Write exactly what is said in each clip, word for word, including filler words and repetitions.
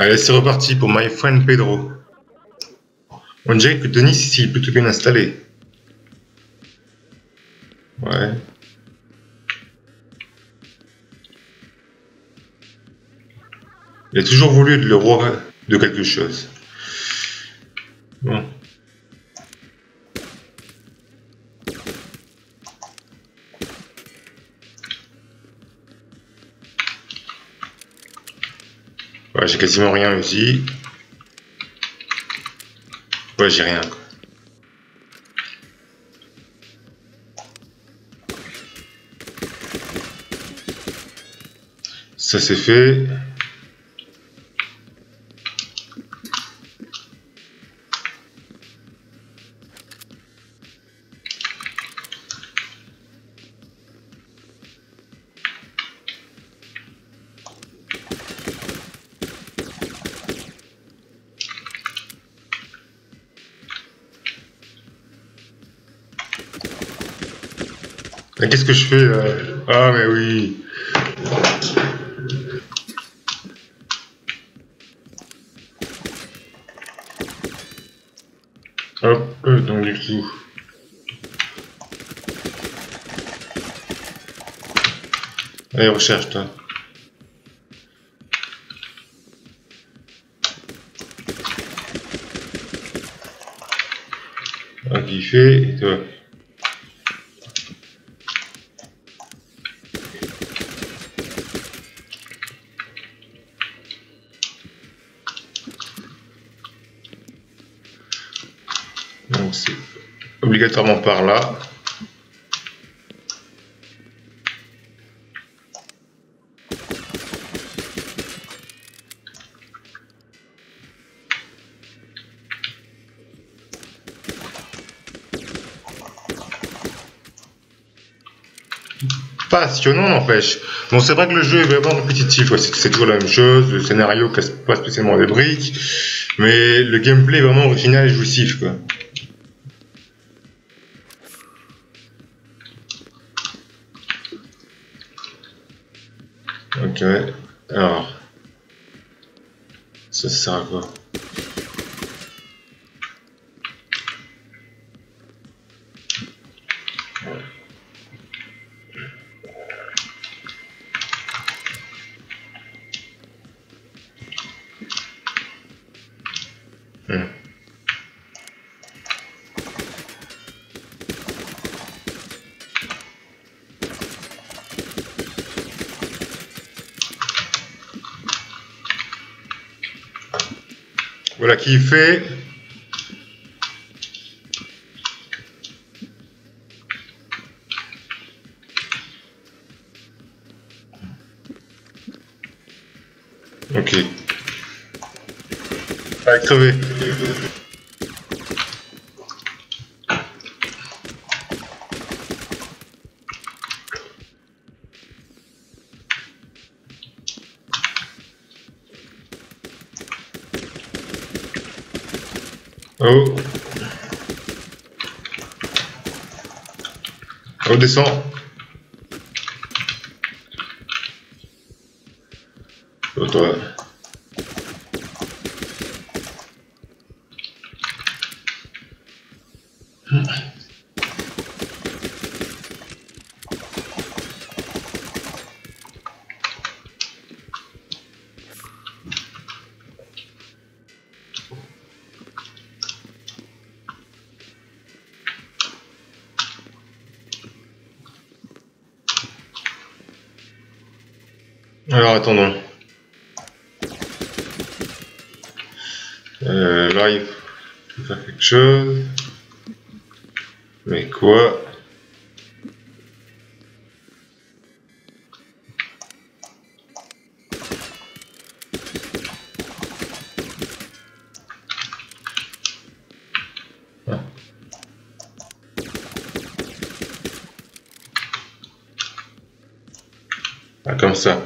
Allez, c'est reparti pour My Friend Pedro. On dirait que Denis ici est plutôt bien installé. Ouais. Il a toujours voulu être le roi de quelque chose. Bon. Ouais, j'ai quasiment rien ici. Ouais, j'ai rien. Ça c'est fait. Qu'est-ce que je fais là? Ah mais oui. Hop, donc du coup. Allez, recherche toi. Ok, il fait, et toi. Donc c'est obligatoirement par là. Passionnant n'empêche. Bon, c'est vrai que le jeu est vraiment répétitif, ouais, c'est toujours la même chose, le scénario casse pas spécialement des briques, mais le gameplay est vraiment original et jouissif, quoi. Ok, alors, ça sert à quoi? Hmm. Voilà qui fait. Ok. Allez, crever. Oh. Oh, descend. Oh, toi. Alors attendons. Euh, là il faut faire quelque chose. Mais quoi? Ah. Ah, comme ça.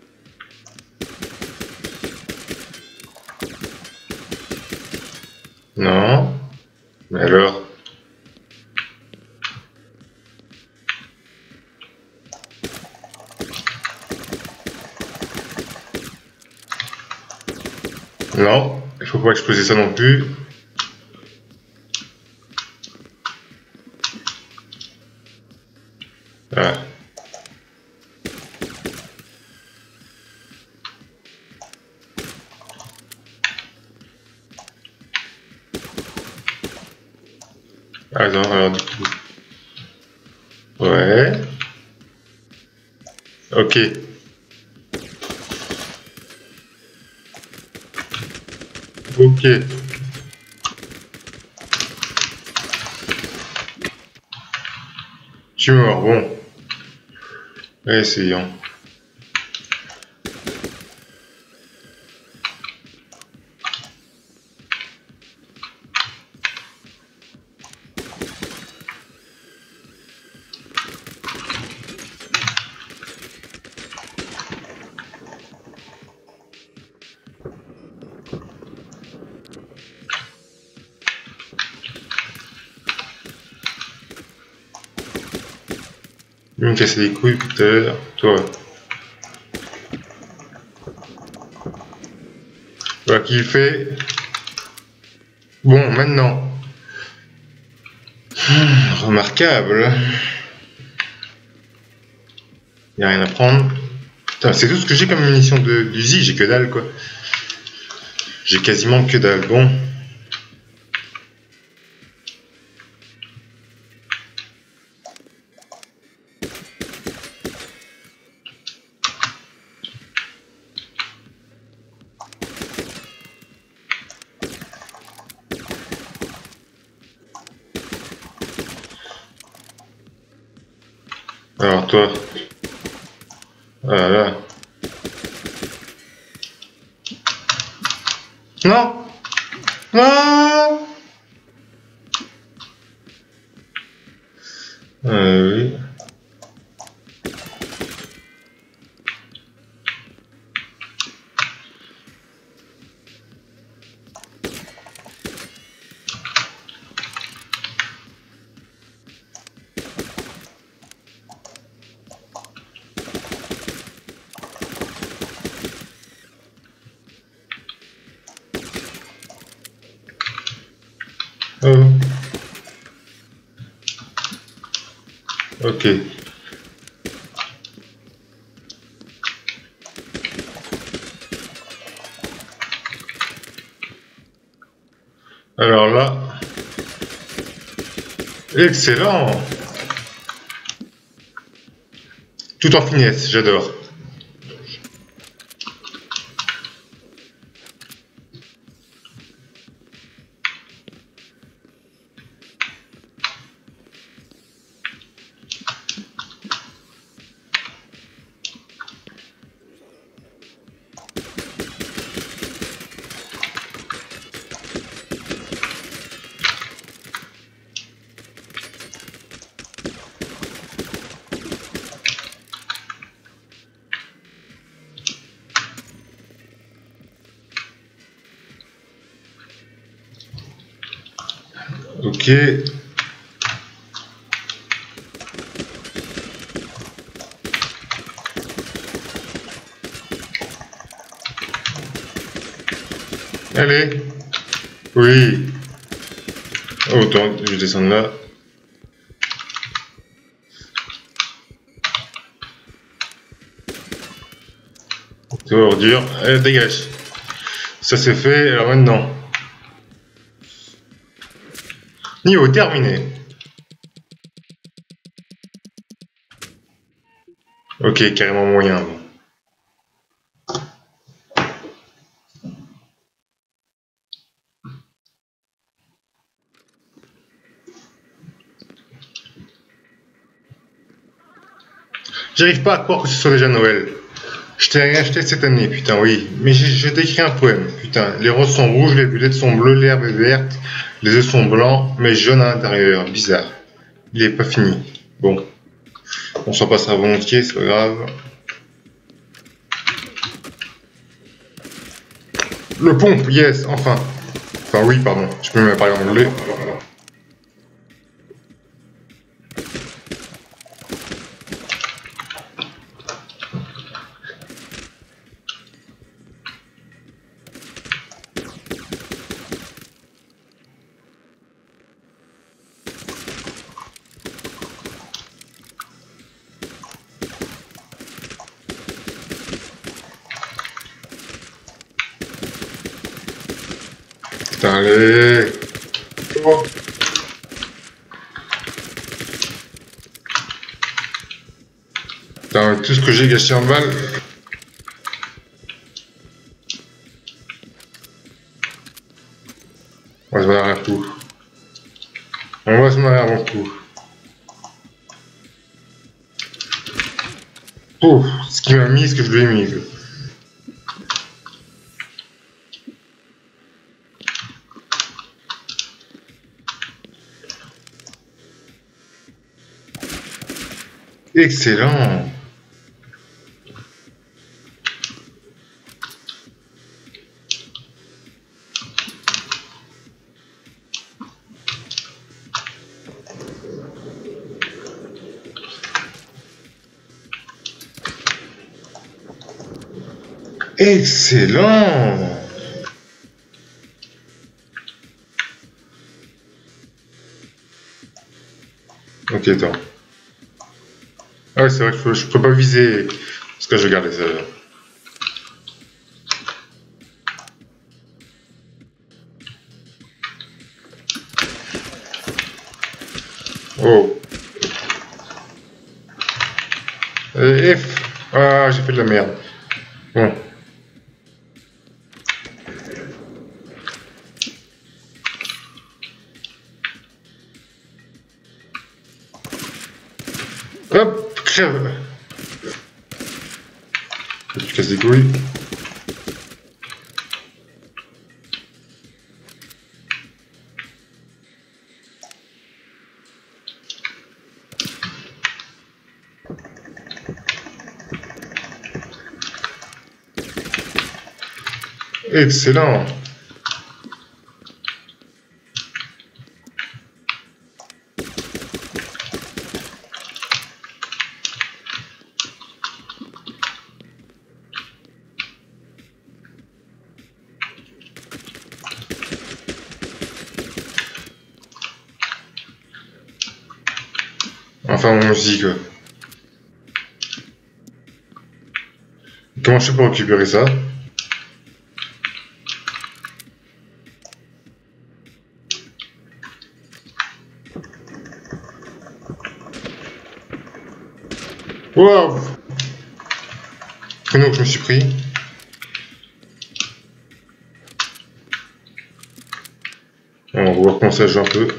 Non. Mais alors? Non, il faut pas exploser ça non plus. Voilà. Attends, alors du coup. Ouais. Ok. Ok. Tu es mort, bon. Essayons. Il me cassait les couilles tout à l'heure, toi. Voilà qui fait. Bon, maintenant. Hmm, remarquable. Y'a rien à prendre. Putain, c'est tout ce que j'ai comme munition de d'Uzi, j'ai que dalle quoi. J'ai quasiment que dalle. Bon. Alors toi. Voilà. Non. Non. Euh, oui. Oh. Ok. Alors là. Excellent. Tout en finesse, j'adore. Ok. Allez. Oui. Oh, attends, je vais descendre là. C'est ordure. Allez, dégage. Ça c'est fait, alors maintenant. Niveau terminé. Ok, carrément moyen. Bon. J'arrive pas à croire que ce soit déjà Noël. Je t'ai rien acheté cette année, putain, oui. Mais je t'ai écrit un poème, putain. Les roses sont rouges, les violettes sont bleues, l'herbe est verte, les œufs sont blancs, mais jaunes à l'intérieur. Bizarre. Il est pas fini. Bon. On s'en passera volontiers, c'est pas grave. Le pompe, yes, enfin. Enfin oui, pardon. Je peux même parler anglais. Putain, allez. Oh. Putain, tout ce que j'ai gâché en balle. On va se marier un coup. On va se marier un coup. Ouf, ce qu'il m'a mis, ce que je lui ai mis. Excellent. Excellent. Ok, attends. Ah ouais, c'est vrai que je, je peux pas viser parce que je gardais ça. Oh. Euh, F. Ah, j'ai fait de la merde. Bon. Hop, crève. Tu casses des couilles. Excellent. Enfin, mon musique. Comment je fais pour récupérer ça? Waouh! Prénom que je me suis pris. On va voir comment ça joue un peu.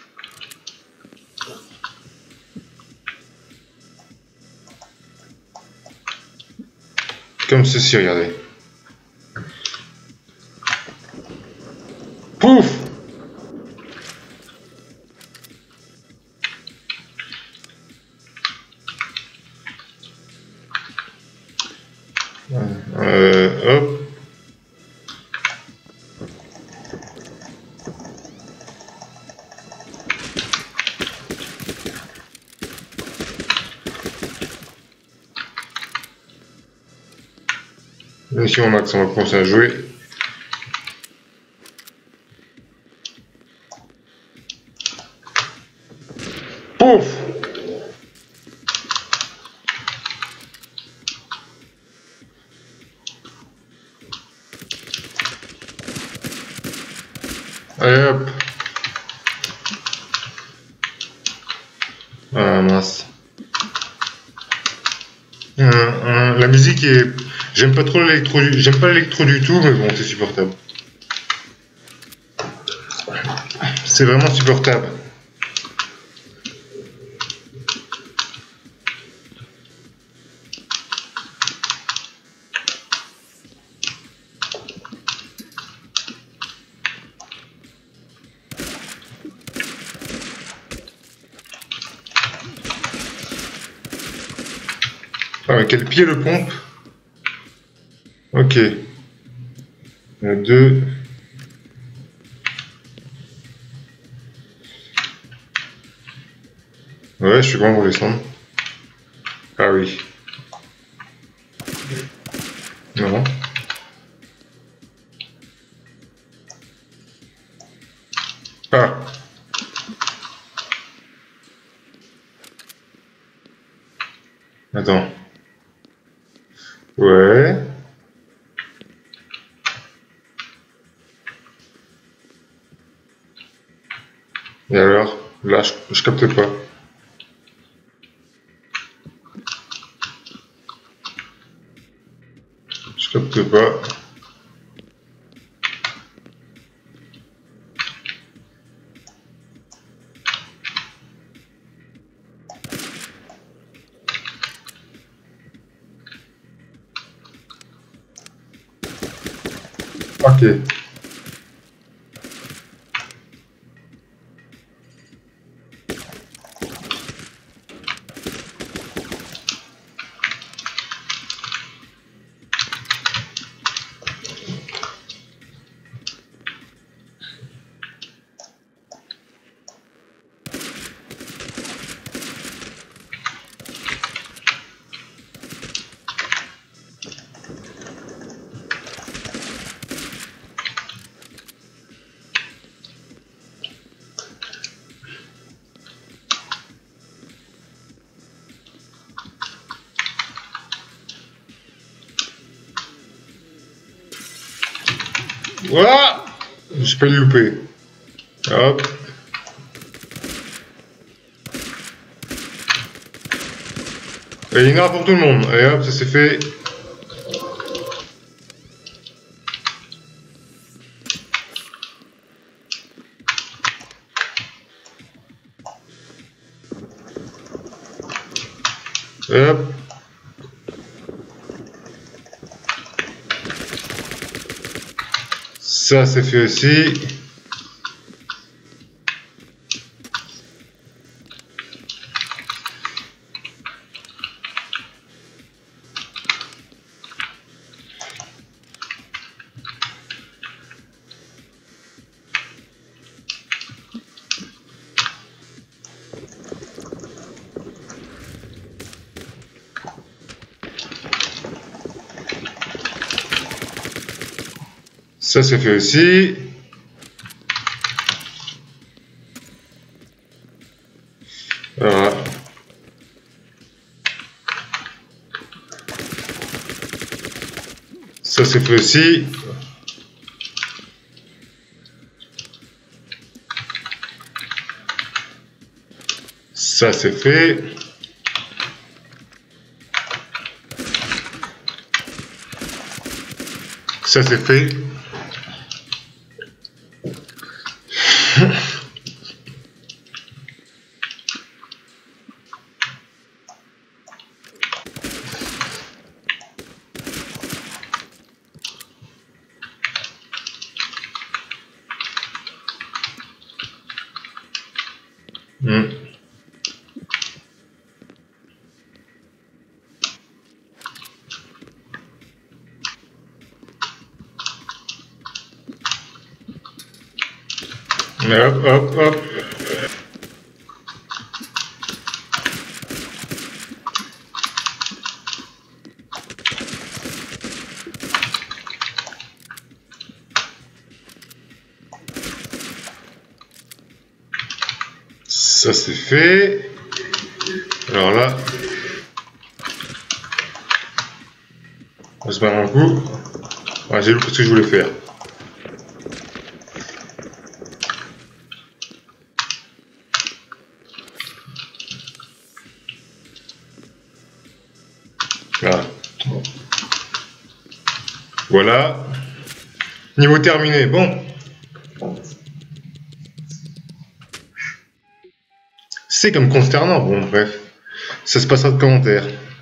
Comme ceci, regardez. Pouf! Euh, hop. Ici, on max, on va commencer à jouer. Pouf! Allez hop! Ah mince. Euh, euh, la musique est. J'aime pas trop l'électro. Du... J'aime pas l'électro du tout, mais bon, c'est supportable. C'est vraiment supportable. Ah, mais quel pied le pompe? Ok. Il y en a deux. Ouais, je suis grand pour descendre. Ah oui. Non. Ah. Attends. Ouais. Et alors? Là, je, je capte pas. Je capte pas. Ok. Voilà! J'ai pas le louper. Hop. Et il y en aura pour tout le monde. Allez hop, ça c'est fait. Hop. Ça c'est fait aussi. Ça c'est fait aussi. Voilà. Ça c'est fait aussi. Ça c'est fait. Ça c'est fait. Hmm. Hop, hop, hop. Ça c'est fait. Alors là, on se barre un coup. Ouais, j'ai loupé ce que je voulais faire. Voilà. Voilà. Niveau terminé. Bon. C'est comme consternant. Bon, bref. Ça se passera de commentaires.